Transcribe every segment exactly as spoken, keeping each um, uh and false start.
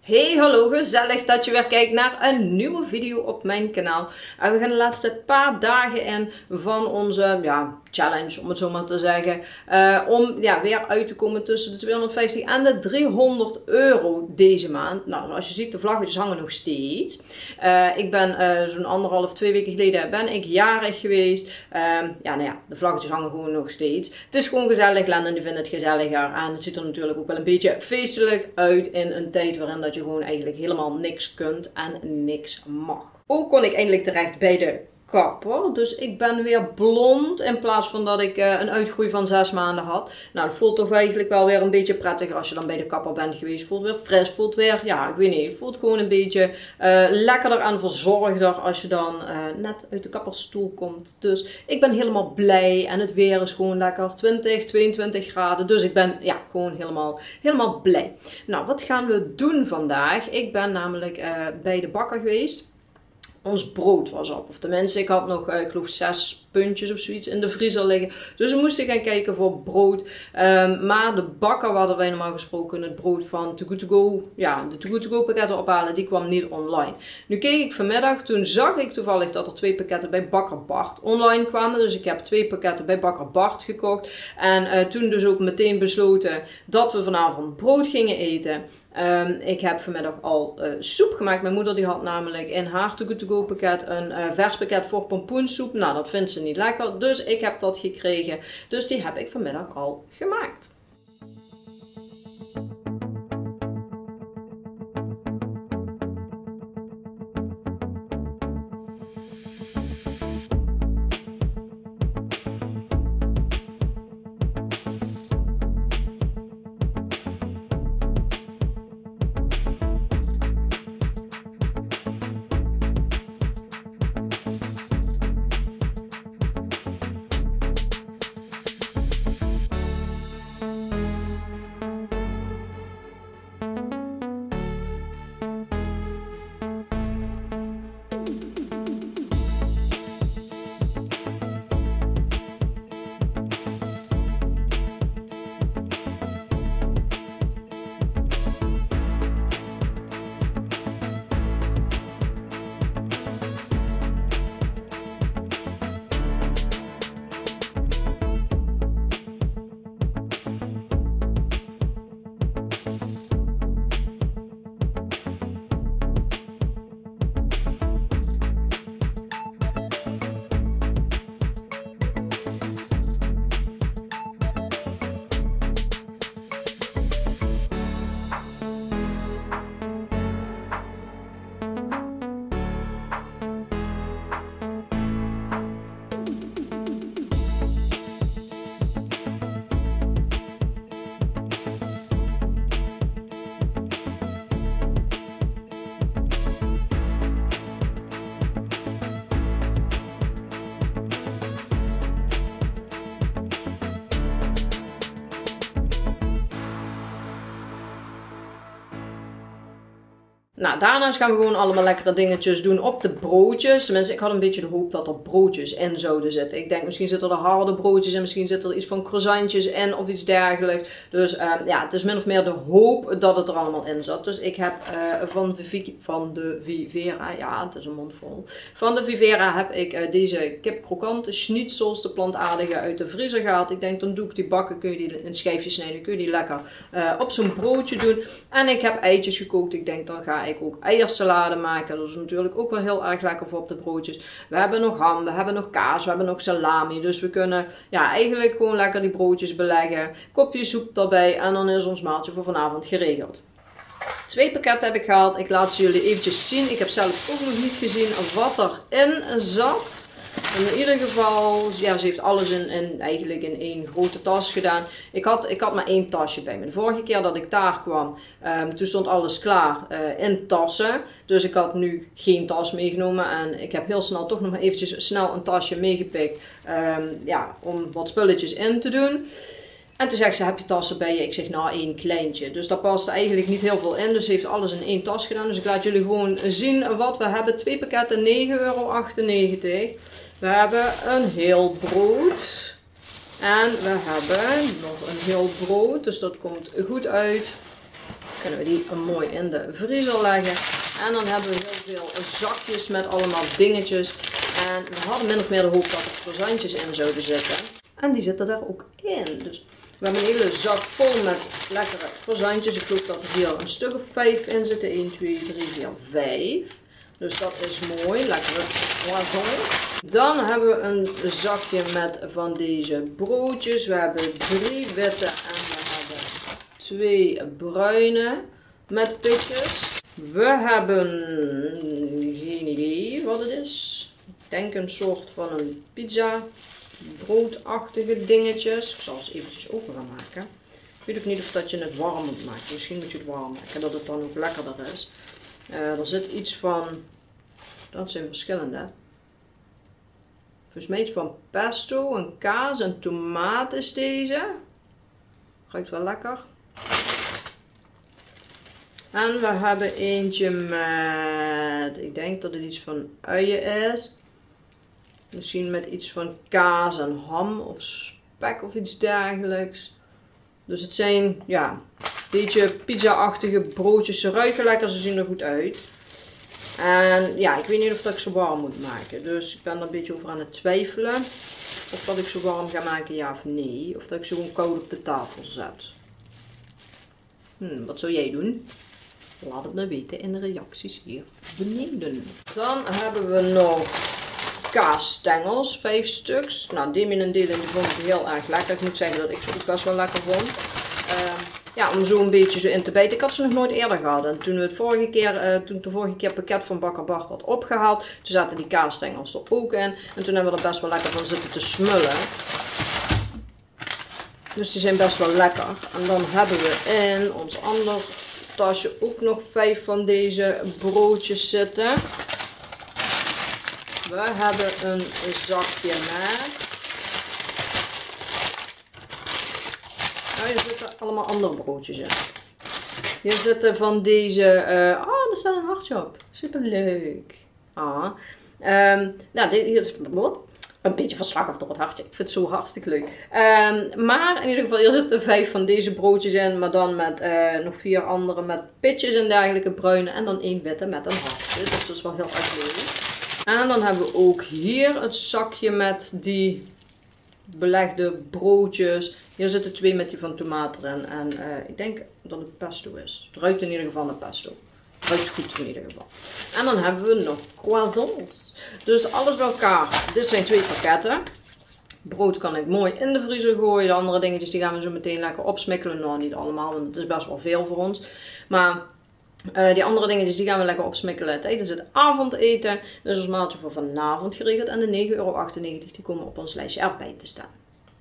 Hey, hallo, gezellig dat je weer kijkt naar een nieuwe video op mijn kanaal. En we gaan de laatste paar dagen in van onze ja, challenge, om het zo maar te zeggen. Uh, om ja, weer uit te komen tussen de tweehonderdvijftig en de driehonderd euro deze maand. Nou, als je ziet, de vlaggetjes hangen nog steeds. Uh, ik ben uh, zo'n anderhalf, twee weken geleden ben ik jarig geweest. Uh, ja, nou ja, de vlaggetjes hangen gewoon nog steeds. Het is gewoon gezellig, Len die vindt het gezelliger. En het ziet er natuurlijk ook wel een beetje feestelijk uit in een tijd waarin dat je gewoon eigenlijk helemaal niks kunt en niks mag. Ook kon ik eindelijk terecht bij de kapper. Dus ik ben weer blond in plaats van dat ik uh, een uitgroei van zes maanden had. Nou, dat voelt toch eigenlijk wel weer een beetje prettiger als je dan bij de kapper bent geweest. Voelt weer fris, voelt weer, ja, ik weet niet, het voelt gewoon een beetje uh, lekkerder en verzorgder als je dan uh, net uit de kappersstoel komt. Dus ik ben helemaal blij en het weer is gewoon lekker twintig, tweeëntwintig graden. Dus ik ben ja, gewoon helemaal, helemaal blij. Nou, wat gaan we doen vandaag? Ik ben namelijk uh, bij de bakker geweest. Ons brood was op. Of tenminste, ik had nog, uh, ik geloof, zes puntjes of zoiets in de vriezer liggen. Dus we moesten gaan kijken voor brood. Um, maar de bakker waar wij normaal gesproken het brood van Too Good To Go, ja, de Too Good To Go pakketten ophalen, die kwam niet online. Nu keek ik vanmiddag, toen zag ik toevallig dat er twee pakketten bij Bakker Bart online kwamen. Dus ik heb twee pakketten bij Bakker Bart gekocht. En uh, toen dus ook meteen besloten dat we vanavond brood gingen eten. Um, ik heb vanmiddag al uh, soep gemaakt. Mijn moeder die had namelijk in haar Too Good To Go pakket een uh, vers pakket voor pompoensoep. Nou, dat vindt ze niet lekker, dus ik heb dat gekregen. Dus die heb ik vanmiddag al gemaakt. Nou, daarnaast gaan we gewoon allemaal lekkere dingetjes doen op de broodjes. Tenminste, ik had een beetje de hoop dat er broodjes in zouden zitten. Ik denk, misschien zitten er harde broodjes in, misschien zitten er iets van croissantjes in of iets dergelijks. Dus uh, ja, het is min of meer de hoop dat het er allemaal in zat. Dus ik heb uh, van, de van de Vivera, ja, het is een mond vol. Van de Vivera heb ik uh, deze kip krokante schnitzels, de plantaardige, uit de vriezer gehaald. Ik denk, dan doe ik die bakken, kun je die in schijfjes snijden, kun je die lekker uh, op zo'n broodje doen. En ik heb eitjes gekookt. Ik denk, dan ga ik ook eiersalade maken. Dat is natuurlijk ook wel heel erg lekker voor op de broodjes. We hebben nog ham, we hebben nog kaas, we hebben nog salami. Dus we kunnen ja, eigenlijk gewoon lekker die broodjes beleggen. Kopje soep erbij en dan is ons maaltje voor vanavond geregeld. Twee pakketten heb ik gehaald. Ik laat ze jullie eventjes zien. Ik heb zelf ook nog niet gezien wat erin zat. In ieder geval, ja, ze heeft alles in, in, eigenlijk in één grote tas gedaan. Ik had, ik had maar één tasje bij me. De vorige keer dat ik daar kwam, um, toen stond alles klaar uh, in tassen. Dus ik had nu geen tas meegenomen. En ik heb heel snel toch nog maar eventjes snel een tasje meegepikt. Um, ja, om wat spulletjes in te doen. En toen zegt ze, heb je tassen bij je? Ik zeg, nou, één kleintje. Dus daar past eigenlijk niet heel veel in. Dus ze heeft alles in één tas gedaan. Dus ik laat jullie gewoon zien wat we hebben. Twee pakketten, negen euro achtennegentig. We hebben een heel brood. En we hebben nog een heel brood. Dus dat komt goed uit. kunnen we die mooi in de vriezer leggen. En dan hebben we heel veel zakjes met allemaal dingetjes. En we hadden min of meer de hoop dat er croissantjes in zouden zitten. En die zitten daar ook in. Dus we hebben een hele zak vol met lekkere croissantjes. Ik geloof dat er hier een stuk of vijf in zitten. één, twee, drie, vier, vijf. Dus dat is mooi. Lekkere croissants. Dan hebben we een zakje met van deze broodjes. We hebben drie witte en we hebben twee bruine met pitjes. We hebben geen idee wat het is. Ik denk een soort van een pizza broodachtige dingetjes. Ik zal ze eventjes open gaan maken. Ik weet ook niet of dat je het warm moet maken. Misschien moet je het warm maken, dat het dan ook lekkerder is. Uh, er zit iets van, dat zijn verschillende. Volgens mij iets van pesto, een kaas en tomaat is deze. Ruikt wel lekker. En we hebben eentje met, ik denk dat het iets van uien is. Misschien met iets van kaas en ham of spek of iets dergelijks. Dus het zijn, ja, een beetje pizza-achtige broodjes. Ze ruiken lekker, ze zien er goed uit. En ja, ik weet niet of dat ik ze warm moet maken. Dus ik ben er een beetje over aan het twijfelen. Of dat ik ze warm ga maken, ja of nee. Of dat ik ze gewoon koud op de tafel zet. Hmm, wat zou jij doen? Laat het me weten in de reacties hier beneden. Dan hebben we nog kaasstengels, vijf stuks. Nou, Damien en Dylan die vond ik heel erg lekker. Ik moet zeggen dat ik ze ook best wel lekker vond. Uh, ja, om zo een beetje zo in te bijten. Ik had ze nog nooit eerder gehad. En toen we het vorige keer, uh, toen ik de vorige keer het pakket van Bakker Bart had opgehaald, toen zaten die kaasstengels er ook in. En toen hebben we er best wel lekker van zitten te smullen. Dus die zijn best wel lekker. En dan hebben we in ons ander tasje ook nog vijf van deze broodjes zitten. We hebben een zakje met. Nou, hier zitten allemaal andere broodjes in. Hier zitten van deze. Uh, oh, er staat een hartje op. Super leuk. Ah. Um, nou, dit, hier is een beetje verslagen door het hartje. Ik vind het zo hartstikke leuk. Um, maar in ieder geval, hier zitten vijf van deze broodjes in. Maar dan met uh, nog vier andere met pitjes en dergelijke bruine. En dan één witte met een hartje. Dus dat is wel heel erg leuk. En dan hebben we ook hier het zakje met die belegde broodjes. Hier zitten twee met die van tomaat erin. En uh, ik denk dat het pesto is. Het ruikt in ieder geval naar pesto. Het ruikt goed in ieder geval. En dan hebben we nog croissants. Dus alles bij elkaar. Dit zijn twee pakketten. Brood kan ik mooi in de vriezer gooien. De andere dingetjes die gaan we zo meteen lekker opsmikkelen. Nou, niet allemaal, want het is best wel veel voor ons. Maar Uh, die andere dingetjes die gaan we lekker opsmikkelen tijdens het avondeten. Dus ons maaltje voor vanavond geregeld. En de negen euro achtennegentig die komen op ons lijstje erbij te staan.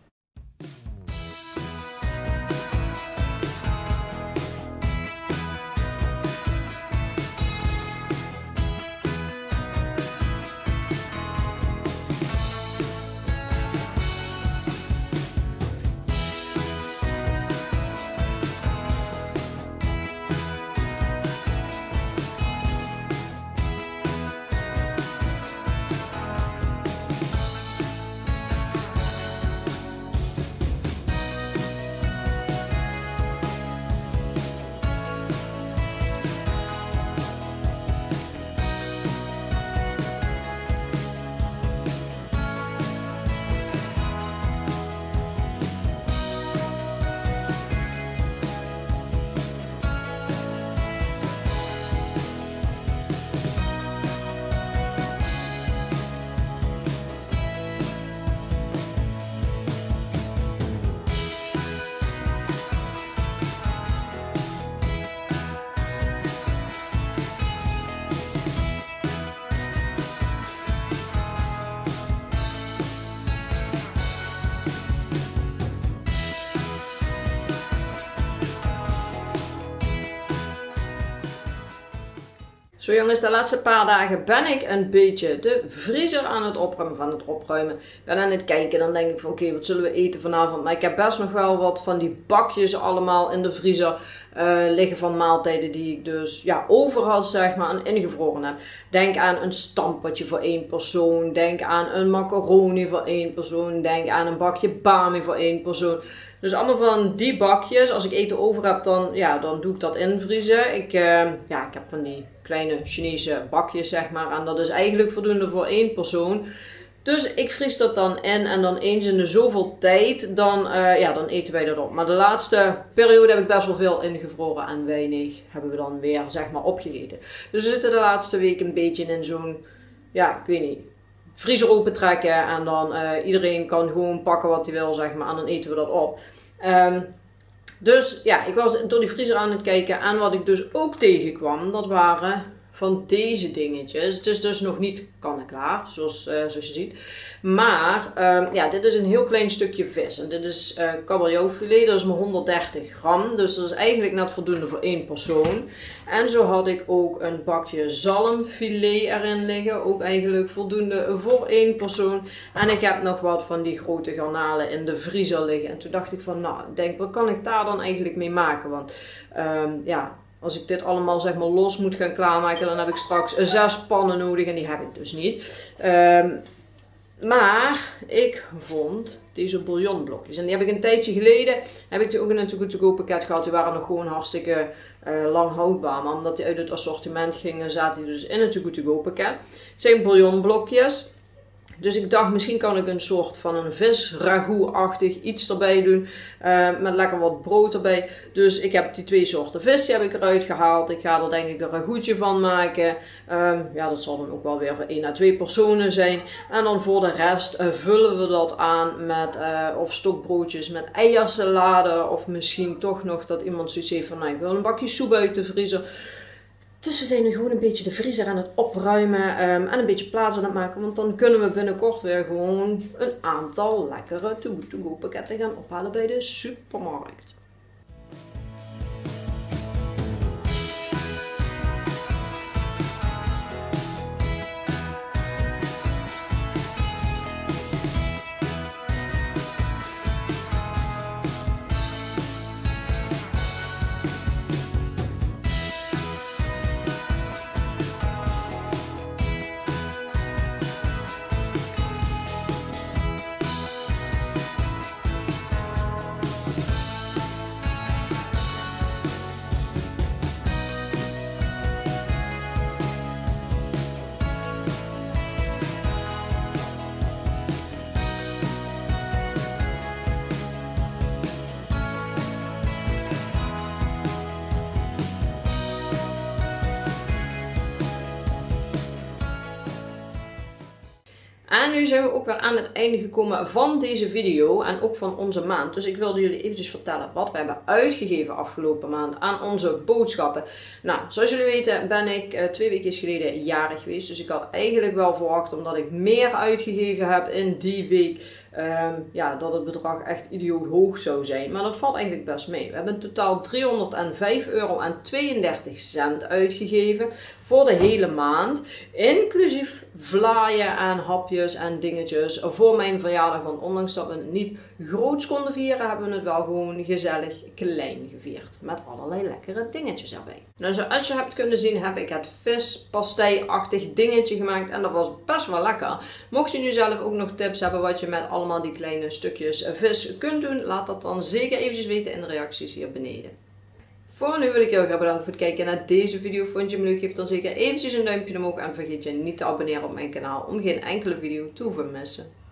Zo jongens, de laatste paar dagen ben ik een beetje de vriezer aan het opruimen, van het opruimen. Ik ben aan het kijken, dan denk ik van oké, okay, wat zullen we eten vanavond? Maar ik heb best nog wel wat van die bakjes allemaal in de vriezer uh, liggen van maaltijden die ik dus ja, over had, zeg maar, en ingevroren heb. Denk aan een stampertje voor één persoon, denk aan een macaroni voor één persoon, denk aan een bakje bami voor één persoon. Dus allemaal van die bakjes. Als ik eten over heb, dan, ja, dan doe ik dat invriezen. Ik, uh, ja, ik heb van die kleine Chinese bakjes, zeg maar. En dat is eigenlijk voldoende voor één persoon. Dus ik vries dat dan in en dan eens in de zoveel tijd, dan, uh, ja, dan eten wij dat op. Maar de laatste periode heb ik best wel veel ingevroren en weinig hebben we dan weer, zeg maar, opgegeten. Dus we zitten de laatste week een beetje in zo'n, ja, ik weet niet, vriezer open trekken en dan uh, iedereen kan gewoon pakken wat hij wil, zeg maar, en dan eten we dat op. Um, dus ja, ik was door die vriezer aan het kijken en wat ik dus ook tegenkwam, dat waren van deze dingetjes. Het is dus nog niet kan-en-klaar, zoals, uh, zoals je ziet. Maar uh, ja, dit is een heel klein stukje vis. En dit is uh, kabeljauwfilet, dat is maar honderddertig gram. Dus dat is eigenlijk net voldoende voor één persoon. En zo had ik ook een bakje zalmfilet erin liggen. Ook eigenlijk voldoende voor één persoon. En ik heb nog wat van die grote garnalen in de vriezer liggen. En toen dacht ik van, nou, ik denk, wat kan ik daar dan eigenlijk mee maken? Want um, ja... Als ik dit allemaal, zeg maar, los moet gaan klaarmaken, dan heb ik straks zes pannen nodig en die heb ik dus niet. Um, maar ik vond deze bouillonblokjes. En die heb ik een tijdje geleden, heb ik die ook in een Too Good To Go pakket gehad. Die waren nog gewoon hartstikke uh, lang houdbaar. Maar omdat die uit het assortiment gingen, zaten die dus in een Too Good To Go pakket. Het zijn bouillonblokjes. Dus ik dacht, misschien kan ik een soort van een vis-ragout-achtig iets erbij doen. Uh, met lekker wat brood erbij. Dus ik heb die twee soorten vis, die heb ik eruit gehaald. Ik ga er denk ik een ragoutje van maken. Um, ja, dat zal dan ook wel weer voor één à twee personen zijn. En dan voor de rest uh, vullen we dat aan met uh, of stokbroodjes met eiersalade. Of misschien toch nog dat iemand zoiets heeft van, nou, ik wil een bakje soep uit de vriezer. Dus we zijn nu gewoon een beetje de vriezer aan het opruimen um, en een beetje plaats aan het maken. Want dan kunnen we binnenkort weer gewoon een aantal lekkere Too Good To Go pakketten gaan ophalen bij de supermarkt. En nu zijn we ook weer aan het einde gekomen van deze video en ook van onze maand. Dus ik wilde jullie eventjes vertellen wat we hebben uitgegeven afgelopen maand aan onze boodschappen. Nou, zoals jullie weten ben ik uh, twee weken geleden jarig geweest. Dus ik had eigenlijk wel verwacht, omdat ik meer uitgegeven heb in die week, Um, ja, dat het bedrag echt idioot hoog zou zijn. Maar dat valt eigenlijk best mee. We hebben in totaal driehonderdvijf euro en tweeëndertig cent uitgegeven voor de hele maand. Inclusief vlaaien en hapjes en dingetjes voor mijn verjaardag. Want ondanks dat we het niet groots konden vieren, hebben we het wel gewoon gezellig klein gevierd. Met allerlei lekkere dingetjes erbij. Nou, zoals je hebt kunnen zien heb ik het vispastei-achtig dingetje gemaakt. En dat was best wel lekker. Mocht je nu zelf ook nog tips hebben wat je met allemaal die kleine stukjes vis kunt doen, laat dat dan zeker eventjes weten in de reacties hier beneden. Voor nu wil ik heel graag bedanken voor het kijken naar deze video. Vond je hem leuk? Geef dan zeker eventjes een duimpje omhoog en vergeet je niet te abonneren op mijn kanaal om geen enkele video te hoeven missen.